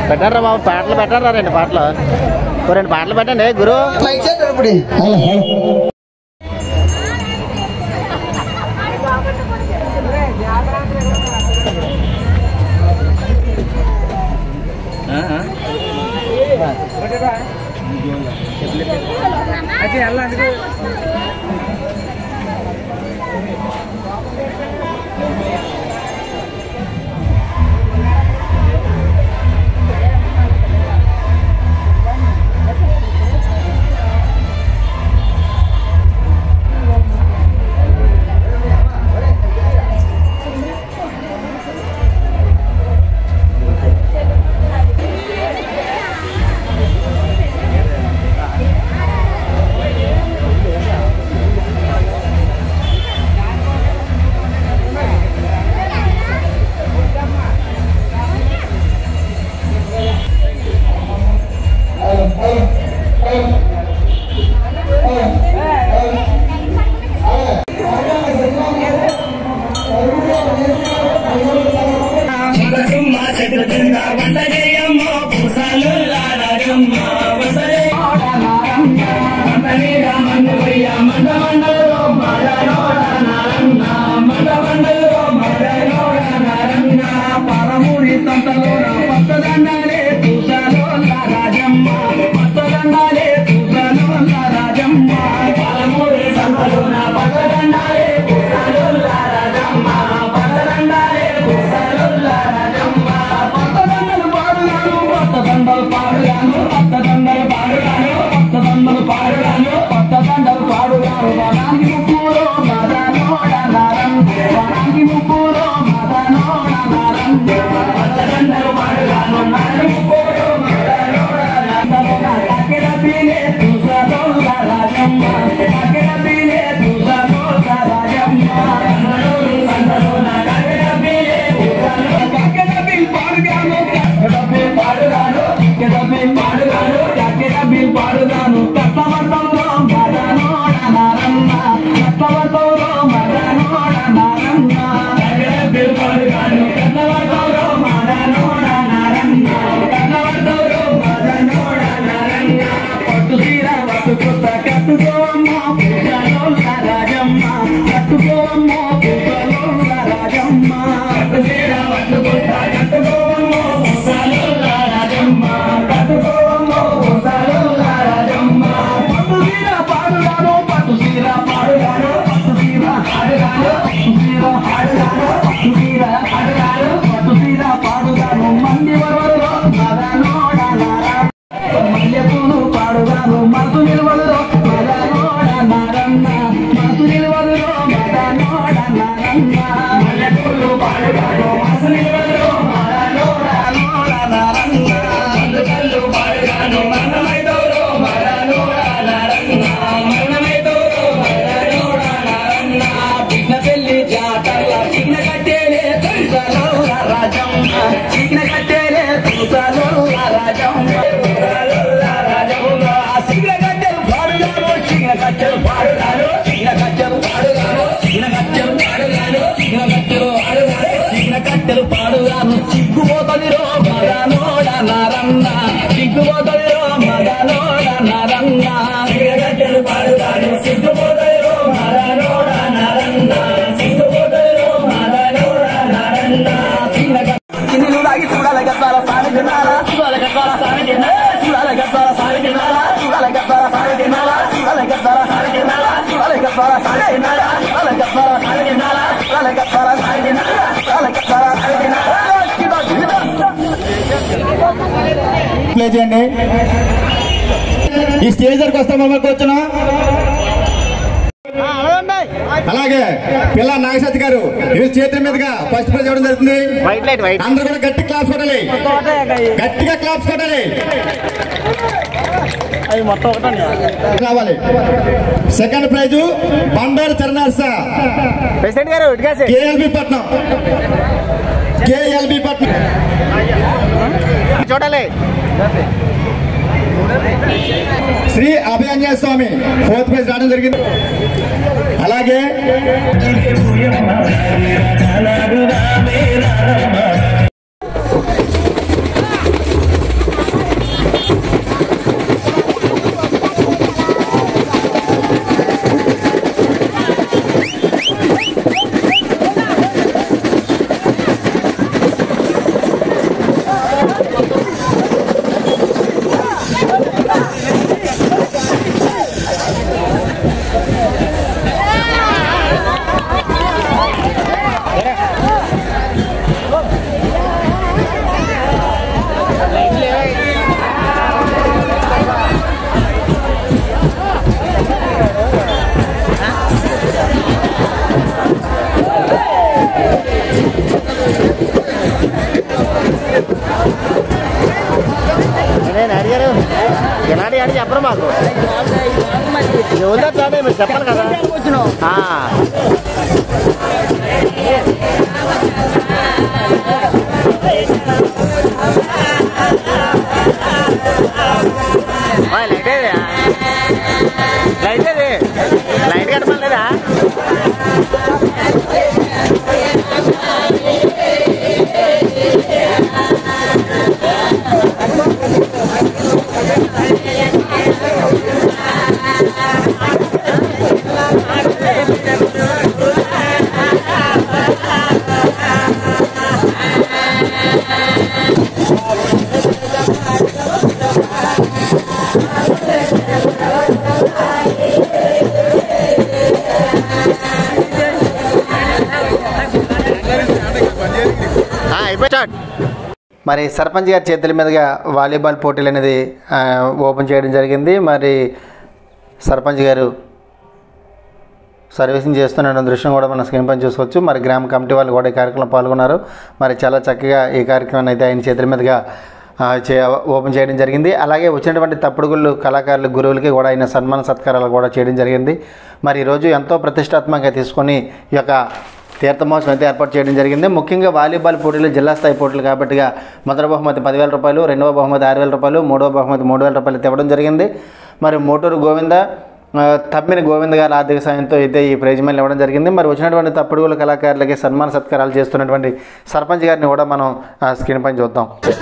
పెట్టారా బాబు, పాటలు పెట్టారా? 2 పాటలు, 2 పాటలు పెట్టండి గురు. ప్లే చేయండి. ఈ స్టేజ్ దగ్గరకు వస్తాం మమ్మల్ని వచ్చిన. అలాగే పిల్ల నాగసత్ గారు చేతుల మీదుగా ఫస్ట్ ప్రైజ్ ఇవ్వడం జరుగుతుంది. అందరూ కూడా గట్టి క్లాప్స్ కొట్టాలి, గట్టిగా క్లాప్స్ కొట్టాలి. రావాలి. సెకండ్ ప్రైజ్ బండారు చరణార్స కేఎల్బి పట్నం, కేఎల్బి పట్నం చూడాలి. శ్రీ అభయాంజనేయ స్వామి 4th ప్రైజ్ రావడం జరిగింది. అలాగే అని చెప్పరు మాకు ఎవరిదా చాటే మీరు చెప్పాలి కదా. లైట్ కట్టమలేదా? మరి సర్పంచ్ గారి చేతుల మీదుగా వాలీబాల్ పోటీలు అనేది ఓపెన్ చేయడం జరిగింది. మరి సర్పంచ్ గారు సర్వీసింగ్ చేస్తున్న దృశ్యం కూడా మనం స్క్రీన్ పైన చూసుకోవచ్చు. మరి గ్రామ కమిటీ వాళ్ళు కూడా ఈ కార్యక్రమంలో పాల్గొన్నారు. మరి చాలా చక్కగా ఈ కార్యక్రమాన్ని అయితే ఆయన చేతుల మీదుగా ఓపెన్ చేయడం జరిగింది. అలాగే వచ్చినటువంటి తప్పుడుగుళ్ళు కళాకారులు గురువులకి కూడా ఆయన సన్మాన సత్కారాలు కూడా చేయడం జరిగింది. మరి ఈరోజు ఎంతో ప్రతిష్టాత్మకంగా తీసుకొని ఈ యొక్క తీర్థ మహోత్సవం అయితే ఏర్పాటు చేయడం జరిగింది. ముఖ్యంగా వాలీబాల్ పోటీలు జిల్లా స్థాయి పోటీలు కాబట్టిగా మొదటి బహుమతి 10,000 రూపాయలు, రెండవ బహుమతి 6,000 రూపాయలు, మూడవ బహుమతి 3,000 రూపాయలు ఇవ్వడం జరిగింది. మరి మోటూరు గోవింద తమ్మిన గోవింద గారి ఆర్థిక సాయంతో అయితే ఈ ప్రైజ్ మనీ ఇవ్వడం జరిగింది. మరి వచ్చినటువంటి తప్పుడుగుల కళాకారులకి సన్మాన సత్కారాలు చేస్తున్నటువంటి సర్పంచ్ గారిని కూడా మనం స్క్రీన్ పైన చూద్దాం.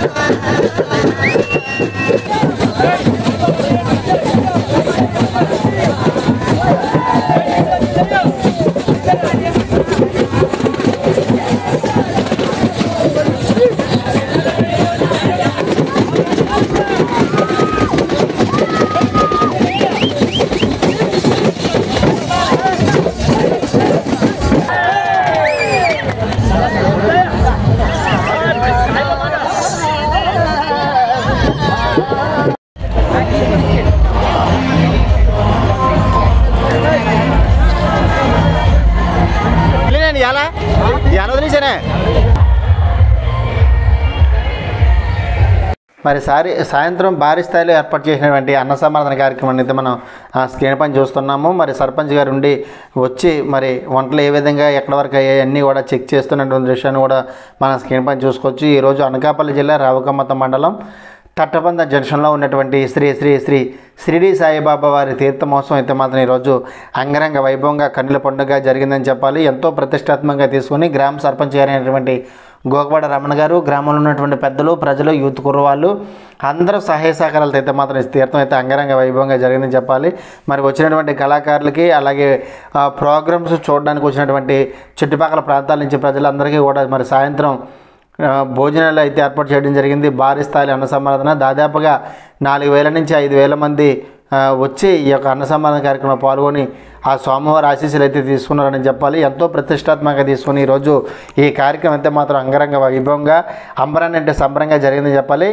మరి సాయంత్రం భారీ స్థాయిలో ఏర్పాటు చేసినటువంటి అన్న సమారాధన కార్యక్రమాన్ని అయితే మనం స్క్రీన్ పైన చూస్తున్నాము. మరి సర్పంచ్ గారు ఉండి వచ్చి మరి వంటలు ఏ విధంగా ఎక్కడి వరకు అయ్యాయి అన్నీ కూడా చెక్ చేస్తున్నటువంటి దృశ్యాన్ని కూడా మనం స్క్రీన్ పైన చూసుకోవచ్చు. ఈరోజు అనకాపల్లి జిల్లా రావుకమ్మత మండలం తట్టబంద జంక్షన్లో ఉన్నటువంటి శ్రీ శ్రీ శ్రీ షిరిడి సాయిబాబా వారి తీర్థ మహోత్సవం అయితే మాత్రం ఈరోజు అంగరంగ వైభవంగా కన్నుల పండుగ జరిగిందని చెప్పాలి. ఎంతో ప్రతిష్టాత్మకంగా తీసుకుని గ్రామ సర్పంచ్ గారు అయినటువంటి గోకవాడ రమణ గారు, గ్రామంలో ఉన్నటువంటి పెద్దలు, ప్రజలు, యూత్ కుర్రవాళ్ళు అందరూ సహాయ సహకారాలతో అయితే మాత్రం ఈ తీర్థం అయితే అంగరంగ వైభవంగా జరిగిందని చెప్పాలి. మరి వచ్చినటువంటి కళాకారులకి అలాగే ప్రోగ్రామ్స్ చూడడానికి వచ్చినటువంటి చుట్టుపక్కల ప్రాంతాల నుంచి ప్రజలందరికీ కూడా మరి సాయంత్రం భోజనాలు అయితే ఏర్పాటు చేయడం జరిగింది. భారీ స్థాయి అన్న సమారాధన దాదాపుగా 4,000 నుంచి 5,000 మంది వచ్చి ఈ యొక్క అన్న సమారాధన కార్యక్రమంలో పాల్గొని ఆ స్వామివారి ఆశీస్సులు అయితే తీసుకున్నారని చెప్పాలి. ఎంతో ప్రతిష్టాత్మకంగా తీసుకుని ఈరోజు ఈ కార్యక్రమం అయితే మాత్రం అంగరంగ వైభవంగా అంబరాన్ని అంటే సంబరంగా జరిగిందని చెప్పాలి.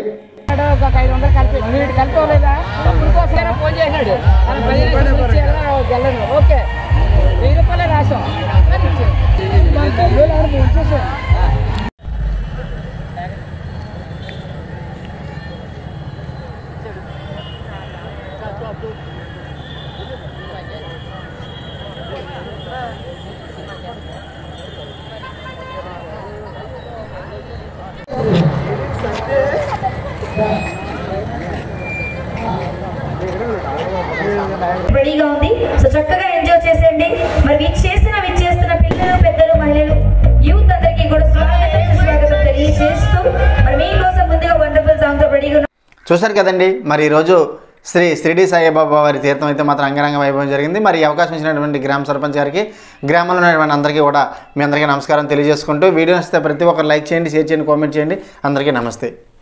రెడీగా ఉంది. సో చక్కగా ఎంజాయ్ చేసేయండి. మరి విచ్చేస్తున్న పిల్లలు, పెద్దలు, మహిళలు, యూత్ అందరికీ కూడా స్వాగతం తెలియజేస్తూ మరి మీకోసం ముందుగా వండర్ఫుల్ సాంగ్ తో రెడీగా చూశారు కదండి. మరి ఈరోజు శ్రీ షిరిడి సాయిబాబా వారి తీర్థం అయితే మాత్రం అంగరంగ వైభవం జరిగింది. మరి ఈ అవకాశం ఇచ్చినటువంటి గ్రామ సర్పంచ్ గారికి, గ్రామంలో ఉన్నటువంటి అందరికీ కూడా మీ అందరికీ నమస్కారం తెలియజేసుకుంటూ వీడియో నచ్చితే ప్రతి ఒక్కరు లైక్ చేయండి, షేర్ చేయండి, కామెంట్ చేయండి. అందరికీ నమస్తే.